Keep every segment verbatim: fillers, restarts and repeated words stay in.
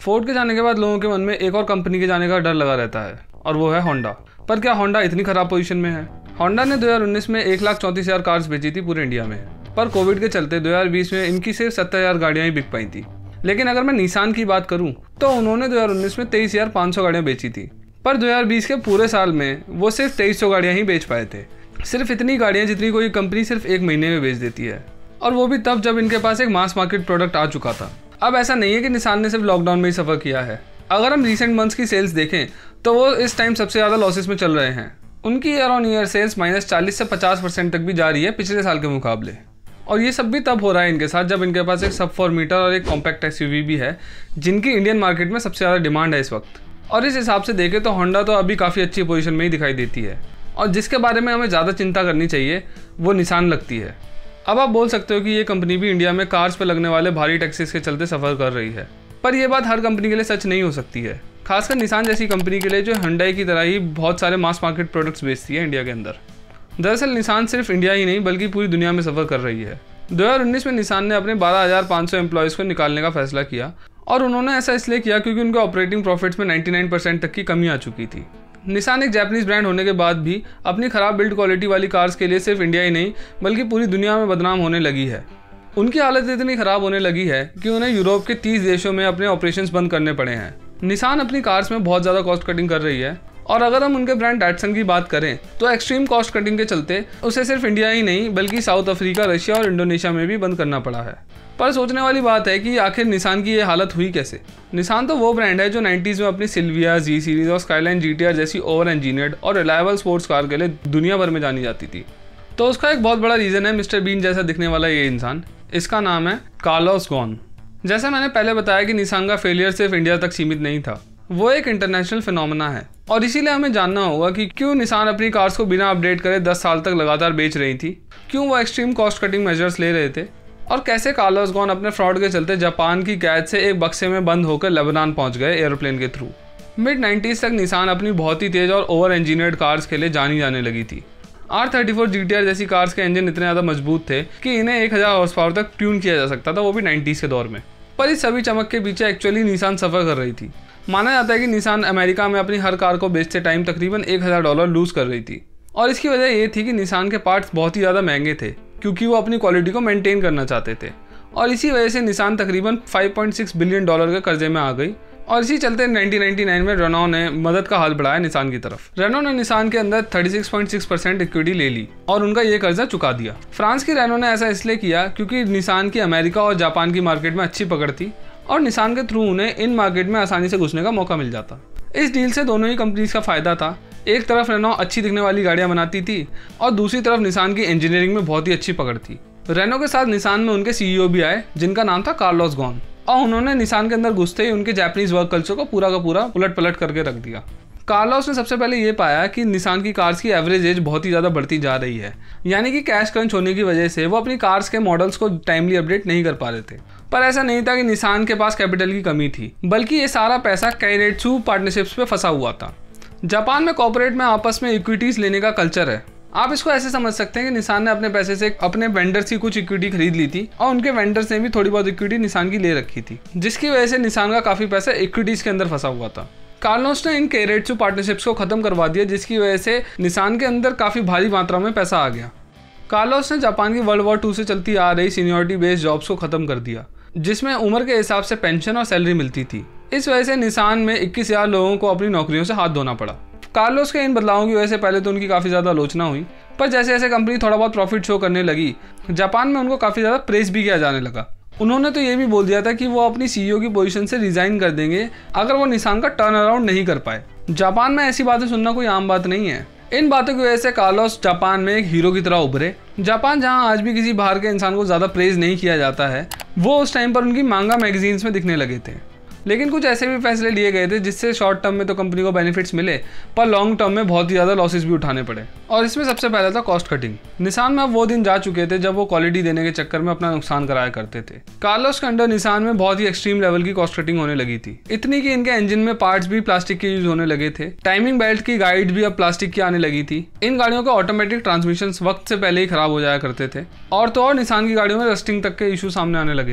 Ford के जाने के बाद लोगों के मन में एक और कंपनी के जाने का डर लगा रहता है और वो है होंडा। पर क्या होंडा इतनी खराब पोजीशन में है? होंडा ने दो हज़ार उन्नीस में एक लाख चौंतीस हजार कार्स बेची थी पूरे इंडिया में, पर कोविड के चलते दो हज़ार बीस में इनकी सिर्फ सत्तर हजार गाड़ियां ही बिक पाई थी। लेकिन अगर मैं निसान की बात करूं तो उन्होंने दो हज़ार उन्नीस में तेईस हजार पाँच सौ गाड़ियां बेची थी, पर दो हज़ार बीस के पूरे साल में वो सिर्फ तेईस सौ गाड़ियां ही बेच पाए थे। सिर्फ इतनी गाड़ियां जितनी कोई कंपनी सिर्फ एक महीने में बेच देती है, और वो भी तब जब इनके पास एक मास मार्केट प्रोडक्ट आ चुका था। अब ऐसा नहीं है कि निसान ने सिर्फ लॉकडाउन में ही सफ़र किया है। अगर हम रिसेंट मंथ्स की सेल्स देखें तो वो इस टाइम सबसे ज़्यादा लॉसेस में चल रहे हैं। उनकी year on year sales minus चालीस से पचास परसेंट तक भी जा रही है पिछले साल के मुकाबले। और ये सब भी तब हो रहा है इनके साथ जब इनके पास एक सब फोर मीटर और एक कॉम्पैक्ट एसयूवी भी है, जिनकी इंडियन मार्केट में सबसे ज़्यादा डिमांड है इस वक्त। और इस हिसाब से देखें तो होंडा तो अभी काफ़ी अच्छी पोजीशन में ही दिखाई देती है, और जिसके बारे में हमें ज़्यादा चिंता करनी चाहिए वो निसान लगती है। अब आप बोल सकते हो कि ये कंपनी भी इंडिया में कार्स पर लगने वाले भारी टैक्सेस के चलते सफ़र कर रही है, पर यह बात हर कंपनी के लिए सच नहीं हो सकती है, खासकर निसान जैसी कंपनी के लिए जो हुंडई की तरह ही बहुत सारे मास मार्केट प्रोडक्ट्स बेचती है इंडिया के अंदर। दरअसल निसान सिर्फ इंडिया ही नहीं बल्कि पूरी दुनिया में सफ़र कर रही है। दो हज़ार उन्नीस में निसान ने अपने बारह हज़ार पाँच सौ एम्प्लॉयज़ को निकालने का फैसला किया, और उन्होंने ऐसा इसलिए किया क्योंकि उनके ऑपरेटिंग प्रॉफिट्स में निन्यानवे परसेंट तक की कमी आ चुकी थी। निसान एक जापानीज ब्रांड होने के बाद भी अपनी ख़राब बिल्ड क्वालिटी वाली कार्स के लिए सिर्फ इंडिया ही नहीं बल्कि पूरी दुनिया में बदनाम होने लगी है। उनकी हालत इतनी ख़राब होने लगी है कि उन्हें यूरोप के तीस देशों में अपने ऑपरेशंस बंद करने पड़े हैं। निसान अपनी कार्स में बहुत ज़्यादा कॉस्ट कटिंग कर रही है, और अगर हम उनके ब्रांड डैटसन की बात करें तो एक्सट्रीम कॉस्ट कटिंग के चलते उसे सिर्फ इंडिया ही नहीं बल्कि साउथ अफ्रीका, रशिया और इंडोनेशिया में भी बंद करना पड़ा है। पर सोचने वाली बात है कि आखिर निसान की ये हालत हुई कैसे। निसान तो वो ब्रांड है जो नाइन्टीज़ में अपनी सिल्विया, जी सीरीज और स्काईलाइन जीटीआर जैसी ओवर इंजीनियर्ड और रिलायबल स्पोर्ट्स कार के लिए दुनिया भर में जानी जाती थी। तो उसका एक बहुत बड़ा रीज़न है मिस्टर बीन जैसा दिखने वाला ये इंसान। इसका नाम है कार्लोस गॉन। जैसा मैंने पहले बताया कि निसान का फेलियर सिर्फ इंडिया तक सीमित नहीं था, वो एक इंटरनेशनल फिनोमेना है, और इसीलिए हमें जानना होगा कि क्यों निसान अपनी कार्स को बिना अपडेट करे दस साल तक लगातार बेच रही थी, क्यों वो एक्सट्रीम कॉस्ट कटिंग मेजर्स ले रहे थे, और कैसे कार्लोस गॉन अपने फ्रॉड के चलते जापान की कैद से एक बक्से में बंद होकर लेबनान पहुंच गए एयरप्लेन के थ्रू। मिड नाइन्टीज़ तक निसान अपनी बहुत ही तेज और ओवर इंजीनियर्ड कार्स के लिए जानी जाने लगी थी। R thirty four G T R जैसी कार्स के इंजन इतने ज़्यादा मजबूत थे कि इन्हें एक हज़ार हॉर्स पावर तक ट्यून किया जा सकता था, वो भी नाइन्टीज़ के दौर में। पर इस सभी चमक के पीछे एक्चुअली निसान सफ़र कर रही थी। माना जाता है कि निसान अमेरिका में अपनी हर कार को बेचते टाइम तकरीबन एक हज़ार डॉलर लूज कर रही थी, और इसकी वजह ये थी कि निसान के पार्ट्स बहुत ही ज़्यादा महंगे थे क्योंकि वो अपनी क्वालिटी को मेंटेन करना चाहते थे, और इसी वजह से निसान तकरीबन पाँच पॉइंट छह बिलियन डॉलर के कर्जे में आ गई। और इसी चलते उन्नीस सौ निन्यानवे में रेनॉ ने मदद का हाथ बढ़ाया निसान की तरफ। रेनॉ ने निसान के अंदर छत्तीस पॉइंट छह परसेंट इक्विटी ले ली और उनका ये कर्जा चुका दिया। फ्रांस की रेनॉ ने ऐसा इसलिए किया क्योंकि निसान की अमेरिका और जापान की मार्केट में अच्छी पकड़ थी, और निसान के थ्रू उन्हें इन मार्केट में आसानी से घुसने का मौका मिल जाता। इस डील से दोनों ही कंपनीज का फायदा था। एक तरफ रेनॉ अच्छी दिखने वाली गाड़ियां बनाती थी, और दूसरी तरफ निसान की इंजीनियरिंग में बहुत ही अच्छी पकड़ थी। रेनॉ के साथ निसान में उनके सीईओ भी आए जिनका नाम था कार्लोस गॉन, और उन्होंने निसान के अंदर घुसते ही उनके जापानीज वर्क कल्चर को पूरा का पूरा उलट पलट करके रख दिया। कार्लोस ने सबसे पहले ये पाया कि निसान की कार्स की एवरेज एज बहुत ही ज़्यादा बढ़ती जा रही है, यानी कि कैश क्रंच होने की वजह से वो अपनी कार्स के मॉडल्स को टाइमली अपडेट नहीं कर पा रहे थे। पर ऐसा नहीं था कि निसान के पास कैपिटल की कमी थी, बल्कि ये सारा पैसा काइनेत्सु पार्टनरशिप्स पे फंसा हुआ था। जापान में कॉर्पोरेट में आपस में इक्विटीज लेने का कल्चर है। आप इसको ऐसे समझ सकते हैं कि निसान ने अपने पैसे से अपने वेंडर्स की कुछ इक्विटी खरीद ली थी, और उनके वेंडर्स ने भी थोड़ी बहुत इक्विटी निसान की ले रखी थी, जिसकी वजह से निसान का काफ़ी पैसा इक्विटीज के अंदर फंसा हुआ था। कार्लोस ने इन काइनेत्सु पार्टनरशिप्स को खत्म करवा दिया, जिसकी वजह से निसान के अंदर काफ़ी भारी मात्रा में पैसा आ गया। कार्लोस ने जापान की वर्ल्ड वॉर टू से चलती आ रही सीनियरिटी बेस्ड जॉब्स को खत्म कर दिया, जिसमें उम्र के हिसाब से पेंशन और सैलरी मिलती थी। इस वजह से निसान में इक्कीस हजार लोगों को अपनी नौकरियों से हाथ धोना पड़ा। कार्लोस के इन बदलावों की वजह से पहले तो उनकी काफ़ी ज़्यादा आलोचना हुई, पर जैसे जैसे कंपनी थोड़ा बहुत प्रॉफिट शो करने लगी, जापान में उनको काफ़ी ज़्यादा प्रेस भी किया जाने लगा। उन्होंने तो ये भी बोल दिया था कि वो अपनी सीईओ की पोजीशन से रिजाइन कर देंगे अगर वो निसान का टर्न अराउंड नहीं कर पाए। जापान में ऐसी बातें सुनना कोई आम बात नहीं है। इन बातों की वजह से कार्लोस जापान में एक हीरो की तरह उभरे। जापान जहां आज भी किसी बाहर के इंसान को ज़्यादा प्रेज नहीं किया जाता है, वो उस टाइम पर उनकी मांगा मैगजीन्स में दिखने लगे थे। लेकिन कुछ ऐसे भी फैसले लिए गए थे जिससे शॉर्ट टर्म में तो कंपनी को बेनिफिट्स मिले, पर लॉन्ग टर्म में बहुत ही ज़्यादा लॉसेस भी उठाने पड़े। और इसमें सबसे पहला था कॉस्ट कटिंग। निसान में अब वो दिन जा चुके थे जब वो क्वालिटी देने के चक्कर में अपना नुकसान कराया करते थे। कार्लोस के अंडर निसान में बहुत ही एक्सट्रीम लेवल की कॉस्ट कटिंग होने लगी थी, इतनी कि इनके इंजन में पार्ट्स भी प्लास्टिक के यूज होने लगे थे। टाइमिंग बेल्ट की गाइड भी अब प्लास्टिक की आने लगी थी। इन गाड़ियों के ऑटोमेटिक ट्रांसमिशन वक्त से पहले ही खराब हो जाया करते थे, और तो और निसान की गाड़ियों में रस्टिंग तक के इशू सामने आने लगे थे।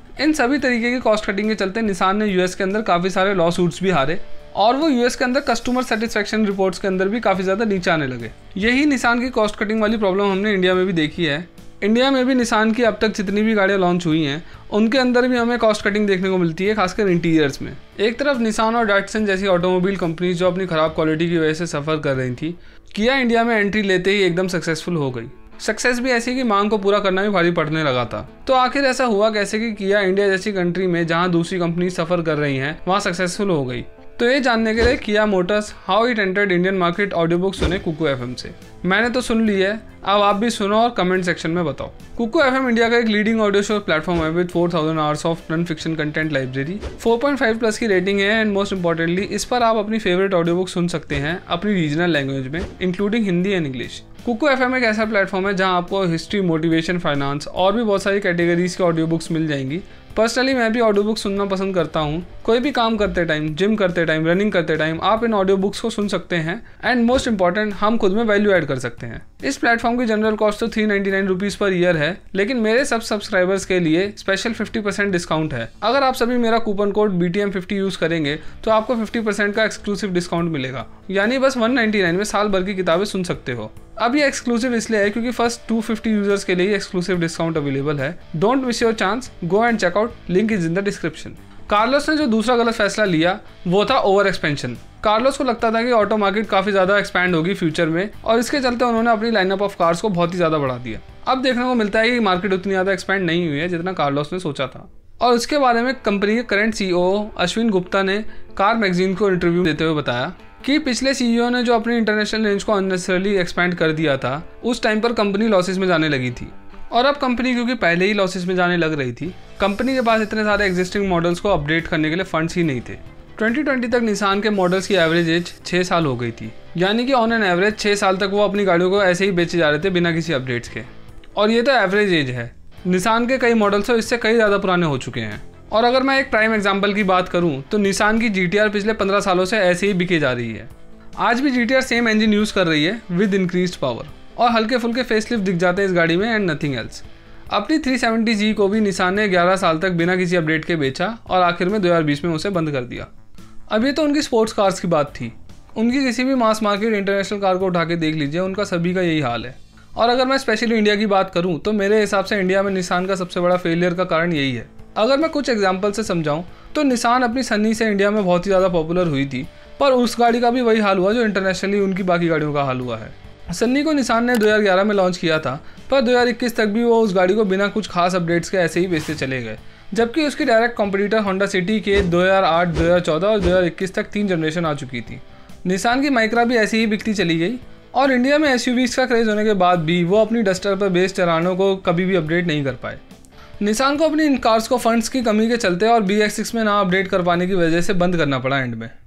इन सभी तरीके की कॉस्ट कटिंग के चलते निसान ने यूएस के अंदर काफ़ी सारे लॉ सूट्स भी हारे और वो यूएस के अंदर कस्टमर सेटिस्फेक्शन रिपोर्ट्स के अंदर भी काफ़ी ज़्यादा नीचे आने लगे। यही निसान की कॉस्ट कटिंग वाली प्रॉब्लम हमने इंडिया में भी देखी है। इंडिया में भी निसान की अब तक जितनी भी गाड़ियाँ लॉन्च हुई हैं उनके अंदर भी हमें कॉस्ट कटिंग देखने को मिलती है, खासकर इंटीरियर्स में। एक तरफ निसान और डैटसन जैसी ऑटोमोबाइल कंपनीज जो अपनी ख़राब क्वालिटी की वजह से सफ़र कर रही थी, किया इंडिया में एंट्री लेते ही एकदम सक्सेसफुल हो गई। सक्सेस भी ऐसी कि मांग को पूरा करना भी भारी पड़ने लगा था। तो आखिर ऐसा हुआ कैसे कि किया इंडिया जैसी कंट्री में जहां दूसरी कंपनी सफ़र कर रही हैं वहां सक्सेसफुल हो गई? तो ये जानने के लिए Kia motors how it entered Indian market audio book सुने कुकू एफएम से। मैंने तो सुन ली है, अब आप भी सुनो और कमेंट सेक्शन में बताओ। कुकू एफएम इंडिया का एक लीडिंग ऑडियो शो प्लेटफॉर्म है with four thousand hours of non fiction content library. Four point five plus की रेटिंग है एंड मोस्ट इंपॉर्टेंटली इस पर आप अपनी फेवरेट ऑडियो बुक सुन सकते हैं अपनी रीजनल लैंग्वेज में, including Hindi and English. Kuku FM एक ऐसा प्लेटफॉर्म है जहां आपको हिस्ट्री, मोटिवेशन, फाइनेंस और भी बहुत सारी कैटेगरीज की ऑडियो बुक्स मिल जाएंगी। पर्सनली मैं भी ऑडियो बुक्स सुनना पसंद करता हूँ। कोई भी काम करते टाइम, जिम करते टाइम, रनिंग करते टाइम आप इन ऑडियो बुक्स को सुन सकते हैं एंड मोस्ट इंपॉर्टेंट हम खुद में वैल्यू ऐड कर सकते हैं। इस प्लेटफॉर्म की जनरल कॉस्ट तो three ninety nine rupees per year है, लेकिन मेरे सब सब्सक्राइबर्स के लिए स्पेशल फिफ्टी परसेंट डिस्काउंट है। अगर आप सभी मेरा coupon code B T M fifty use करेंगे तो आपको फिफ्टी परसेंट का एक्सक्लूसिव डिस्काउंट मिलेगा, यानी बस वन नाइन्टी नाइन में साल भर की किताबें सुन सकते हो। अब ये एक्सक्लूसिव इसलिए है क्योंकि फर्स्ट टू फिफ्टी यूजर्स के लिए एक्सक्लूसिव डिस्काउंट अवेलेबल है। Don't miss your chance, go and check out, link is in the description. Carlos ने जो दूसरा गलत फैसला लिया वो था ओवर एक्सपेंशन। कार्लोस को लगता था कि ऑटो मार्केट काफ़ी ज़्यादा एक्सपैंड होगी फ्यूचर में और इसके चलते उन्होंने अपनी लाइनअप ऑफ कार्स को बहुत ही ज़्यादा बढ़ा दिया। अब देखने को मिलता है कि मार्केट उतनी ज़्यादा एक्सपैंड नहीं हुई है जितना कार्लोस ने सोचा था। और उसके बारे में कंपनी के करंट सीईओ अश्विन गुप्ता ने कार मैगजीन को इंटरव्यू देते हुए बताया कि पिछले सीईओ ने जो अपनी इंटरनेशनल रेंज को अननेसेसरली एक्सपैंड कर दिया था उस टाइम पर कंपनी लॉसेस में जाने लगी थी और अब कंपनी क्योंकि पहले ही लॉसेस में जाने लग रही थी, कंपनी के पास इतने सारे एग्जिस्टिंग मॉडल्स को अपडेट करने के लिए फंड्स ही नहीं थे। ट्वेंटी ट्वेंटी तक निसान के मॉडल्स की एवरेज एज छः साल हो गई थी, यानी कि ऑन एन एवरेज छः साल तक वो अपनी गाड़ियों को ऐसे ही बेचे जा रहे थे बिना किसी अपडेट्स के। और ये तो एवरेज एज है, निसान के कई मॉडल्स तो इससे कई ज़्यादा पुराने हो चुके हैं। और अगर मैं एक प्राइम एग्जाम्पल की बात करूँ तो निसान की जी टी आर पिछले पंद्रह सालों से ऐसे ही बिके जा रही है। आज भी G T R same engine use कर रही है विद इंक्रीज्ड पावर और हल्के फुल्के फेसलिफ्ट दिख जाते हैं इस गाड़ी में एंड नथिंग एल्स। अपनी थ्री सेवेंटी जी को भी निसान ने ग्यारह साल तक बिना किसी अपडेट के बेचा और आखिर में दो हज़ार बीस में उसे बंद कर दिया। अब ये तो उनकी स्पोर्ट्स कार्स की बात थी, उनकी किसी भी मास मार्केट इंटरनेशनल कार को उठा के देख लीजिए, उनका सभी का यही हाल है। और अगर मैं स्पेशली इंडिया की बात करूँ तो मेरे हिसाब से इंडिया में निसान का सबसे बड़ा फेलियर का कारण यही है। अगर मैं कुछ एग्जाम्पल से समझाऊँ तो निसान अपनी सन्नी से इंडिया में बहुत ही ज़्यादा पॉपुलर हुई थी, पर उस गाड़ी का भी वही हाल हुआ जो इंटरनेशनली उनकी बाकी गाड़ियों का हाल हुआ है। सन्नी को निसान ने दो हज़ार ग्यारह में लॉन्च किया था, पर दो हज़ार इक्कीस तक भी वो उस गाड़ी को बिना कुछ खास अपडेट्स के ऐसे ही बेचते चले गए, जबकि उसकी डायरेक्ट कॉम्पिटिटर होंडा सिटी के दो हज़ार आठ, दो हज़ार चौदह और दो हज़ार इक्कीस तक तीन जनरेशन आ चुकी थी। निसान की माइक्रा भी ऐसे ही बिकती चली गई और इंडिया में एसयूवीज का क्रेज होने के बाद भी वो अपनी डस्टर पर बेस्ड चरानों को कभी भी अपडेट नहीं कर पाए। निसान को अपनी इन कार्स को फंड्स की कमी के चलते और बी एक्स सिक्स में ना अपडेट कर पाने की वजह से बंद करना पड़ा एंड में।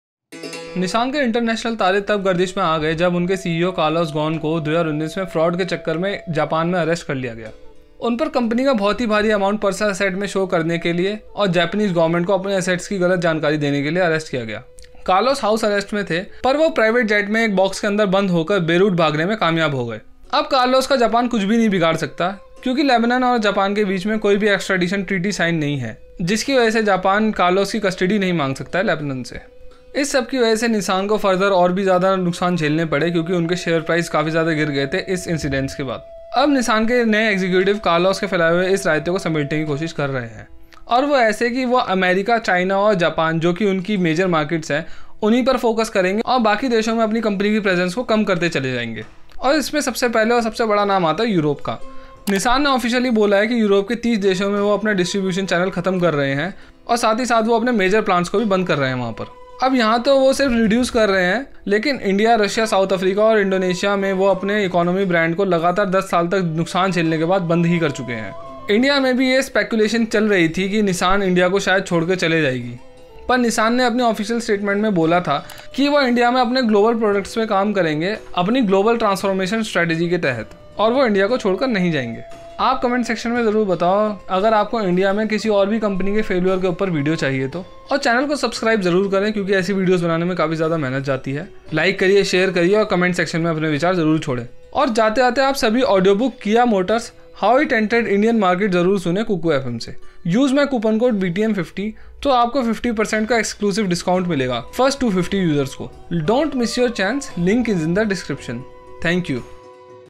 निसान के इंटरनेशनल तारे तब गर्दिश में आ गए जब उनके सीईओ कार्लोस गॉन को दो हज़ार उन्नीस में फ्रॉड के चक्कर में जापान में अरेस्ट कर लिया गया। उन पर कंपनी का बहुत ही भारी अमाउंट पर्सनल एसेट में शो करने के लिए और जापानीज गवर्नमेंट को अपने एसेट्स की गलत जानकारी देने के लिए अरेस्ट किया गया। कार्लोस हाउस अरेस्ट में थे, पर वो प्राइवेट जेट में एक बॉक्स के अंदर बंद होकर बेरूट भागने में कामयाब हो गए। अब कार्लोस का जापान कुछ भी नहीं बिगाड़ सकता क्योंकि लेबनान और जापान के बीच में कोई भी एक्स्ट्राडिशन ट्रीटी साइन नहीं है, जिसकी वजह से जापान कार्लोस की कस्टडी नहीं मांग सकता है लेबनान से। इस सब की वजह से निसान को फर्दर और भी ज़्यादा नुकसान झेलने पड़े क्योंकि उनके शेयर प्राइस काफ़ी ज़्यादा गिर गए थे इस इंसिडेंट्स के बाद। अब निसान के नए एग्जीक्यूटिव कार्लोस के फैलाए हुए इस रायते को समेटने की कोशिश कर रहे हैं और वो ऐसे कि वो अमेरिका, चाइना और जापान जो कि उनकी मेजर मार्केट्स हैं उन्हीं पर फोकस करेंगे और बाकी देशों में अपनी कंपनी की प्रेजेंस को कम करते चले जाएंगे। और इसमें सबसे पहले और सबसे बड़ा नाम आता है यूरोप का। निसान ने ऑफिशियली बोला है कि यूरोप के तीस देशों में वो अपना डिस्ट्रीब्यूशन चैनल खत्म कर रहे हैं और साथ ही साथ वो अपने मेजर प्लांट्स को भी बंद कर रहे हैं वहाँ पर। अब यहाँ तो वो सिर्फ रिड्यूस कर रहे हैं, लेकिन इंडिया, रशिया, साउथ अफ्रीका और इंडोनेशिया में वो अपने इकोनॉमी ब्रांड को लगातार दस साल तक नुकसान झेलने के बाद बंद ही कर चुके हैं। इंडिया में भी ये स्पेकुलेशन चल रही थी कि निसान इंडिया को शायद छोड़कर चले जाएगी, पर निसान ने अपने ऑफिशियल स्टेटमेंट में बोला था कि वो इंडिया में अपने ग्लोबल प्रोडक्ट्स पे काम करेंगे अपनी ग्लोबल ट्रांसफॉर्मेशन स्ट्रेटेजी के तहत, और वो इंडिया को छोड़कर नहीं जाएंगे। आप कमेंट सेक्शन में ज़रूर बताओ अगर आपको इंडिया में किसी और भी कंपनी के फेलियर के ऊपर वीडियो चाहिए तो, और चैनल को सब्सक्राइब ज़रूर करें क्योंकि ऐसी वीडियोस बनाने में काफ़ी ज़्यादा मेहनत जाती है। लाइक करिए, शेयर करिए और कमेंट सेक्शन में अपने विचार ज़रूर छोड़ें। और जाते जाते आप सभी audio book Kia motors how it entered Indian market ज़रूर सुने कुकू एफएम से। Use my coupon code B T M fifty तो आपको फिफ्टी परसेंट का एक्सक्लूसिव डिस्काउंट मिलेगा फर्स्ट टू फिफ्टी यूजर्स को। Don't miss your chance, link is in the description. Thank you.